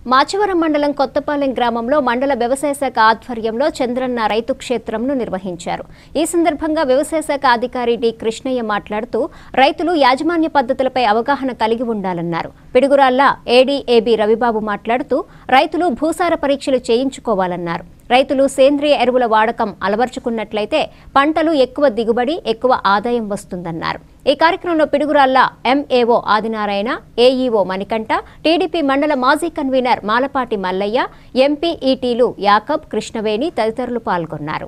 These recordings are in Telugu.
మాచవరం మండలం కొత్తపాలెం గ్రామంలో మండల వ్యవసాయ శాఖ ఆధ్వర్యంలో చంద్రన్న రైతు క్షేత్రంను నిర్వహించారు. ఈ సందర్భంగా వ్యవసాయ శాఖ అధికారి డి కృష్ణయ్య మాట్లాడుతూ రైతులు యాజమాన్య పద్ధతులపై అవగాహన కలిగి ఉండాలన్నారు. పిడుగురాళ్ల ఏడీఏబీ రవిబాబు మాట్లాడుతూ రైతులు భూసార పరీక్షలు చేయించుకోవాలన్నారు. రైతులు సేంద్రియ ఎరువుల వాడకం అలవర్చుకున్నట్లయితే పంటలు ఎక్కువ దిగుబడి, ఎక్కువ ఆదాయం వస్తుందన్నారు. ఈ కార్యక్రమంలో Piduguralla MAO Adinarayana, AEO Manikanta, TDP మండల మాజీ కన్వీనర్ మాలపాటి మల్లయ్య, ఎంపీ ఈటీలు యాకబ్, కృష్ణవేణి తదితరులు పాల్గొన్నారు.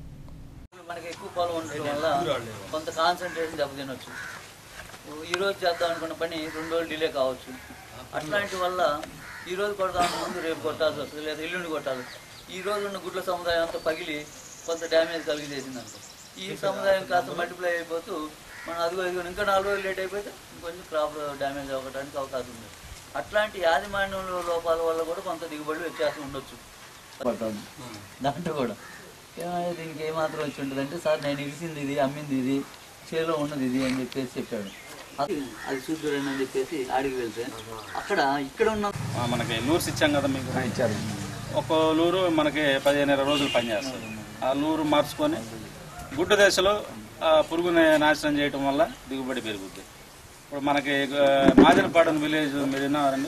ఈ రోజు ఉన్న గుడ్ల సముదాయం అంతా పగిలి కొంత డ్యామేజ్ కలిగజేసిందంట. ఈ సముదాయం కాస్త మల్టిప్లై అయిపోతూ మనం అదిగో ఇంకా 4 రోజులు లేట్ అయిపోతే ఇంకొంచెం క్రాప్ డ్యామేజ్ అవ్వడానికి అవకాశం ఉంది. అట్లాంటి యాజమాన్యంలో లోపాల వల్ల కూడా కొంత దిగుబడి వ్యత్యాసం ఉండొచ్చు. దాంట్లో కూడా దీనికి ఏమాత్రం వచ్చి ఉంటుంది అంటే, సార్ నేను ఇరిసింది ఇది, అమ్మింది ఇది, చేలో ఉన్నది ఇది అని చెప్పాడు. అది చూద్దురని అని చెప్పేసి ఆడికి వెళ్తే ఇక్కడ ఉన్న మనకి లూర్స్ ఇచ్చాం కదా, మీకు ఇచ్చారు. ఒక లూరు మనకి 15-20 రోజులు పనిచేస్తుంది. ఆ లూరు మార్చుకొని గుడ్డు దశలో పురుగుని నాశనం చేయటం వల్ల దిగుబడి పెరుగుద్ది. ఇప్పుడు మనకి మాదినపాడు విలేజ్ మీరు విన్నారండి,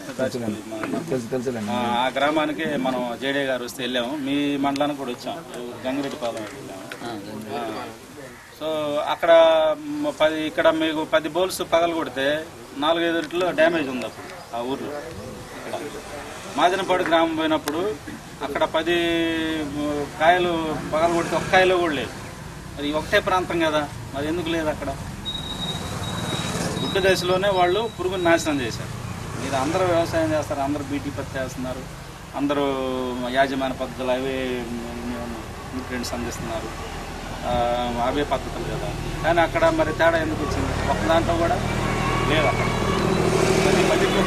ఆ గ్రామానికి మనం జేడే గారు వస్తే వెళ్ళాము. మీ మండలానికి కూడా వచ్చాము, గంగిరెడ్డిపాలెం వెళ్ళాము. సో అక్కడ ఇక్కడ మీకు 10 బౌల్స్ పగలు కొడితే 4-5 డ్యామేజ్ ఉంది అప్పుడు ఆ ఊర్లో. ఇక్కడ మాదినపాడు గ్రామం పోయినప్పుడు అక్కడ 10 కాయలు పగలు కొడితే ఒక్క కాయలో కూడా లేదు. మరి ఒకటే ప్రాంతం కదా, మరి ఎందుకు లేదు అక్కడ? గుడ్డ దశలోనే వాళ్ళు పురుగుని నాశనం చేశారు. మీరు అందరూ వ్యవసాయం చేస్తారు, అందరూ బీటీ పత్తి చేస్తున్నారు, అందరూ యాజమాన్య పద్ధతులు అవే న్యూట్రియంట్స్ అందిస్తున్నారు, అవే పద్ధతులు కదా. కానీ అక్కడ మరి తేడా ఎందుకు వచ్చింది? ఒక్క దాంట్లో కూడా లేదు. అక్కడ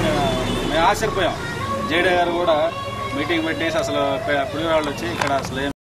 మేము ఆశ్చర్యపోయాం. జేడే గారు కూడా మీటింగ్ పెట్టేసి అసలు పిల్లవాళ్ళు వచ్చి ఇక్కడ అసలు